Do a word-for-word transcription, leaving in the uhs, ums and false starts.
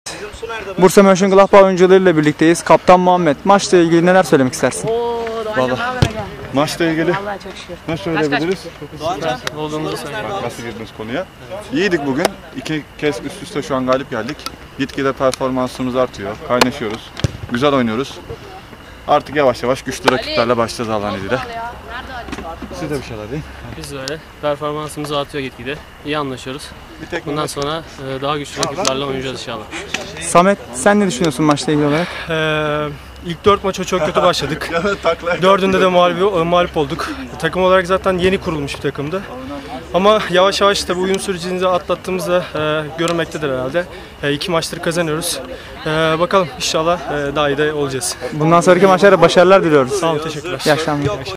Bursa Mönchengladbach oyuncularıyla birlikteyiz. Kaptan Muhammed, maçla ilgili neler söylemek istersin? Vallahi maçla ilgili nasıl söyleyebiliriz? Olduğumuzu söylüyorum. Bak nasıl girdiniz konuya. İyiydik bugün. İki kez üst üste şu an galip geldik. Gitgide performansımız artıyor. Kaynaşıyoruz. Güzel oynuyoruz. Artık yavaş yavaş güçlü rakiplerle başlayacağız Allah'ın izniyle. Siz de bir şeyler deyin. Biz de öyle. Performansımız artıyor gitgide. İyi anlaşıyoruz. Bundan sonra daha güçlü rakiplerle oynayacağız inşallah. Samet, sen ne düşünüyorsun maçla ilgili olarak? Ee, ilk dört maça çok kötü başladık. Dördünde de mağlup, mağlup olduk. Takım olarak zaten yeni kurulmuş bir takımdı. Ama yavaş yavaş tabii uyum sürecini atlattığımızda e, görünmektedir herhalde. E, iki maçtır kazanıyoruz. E, bakalım inşallah e, daha iyi de olacağız. Bundan sonraki maçlarda başarılar diliyoruz. Sağ olun, teşekkürler. İyi akşamlar.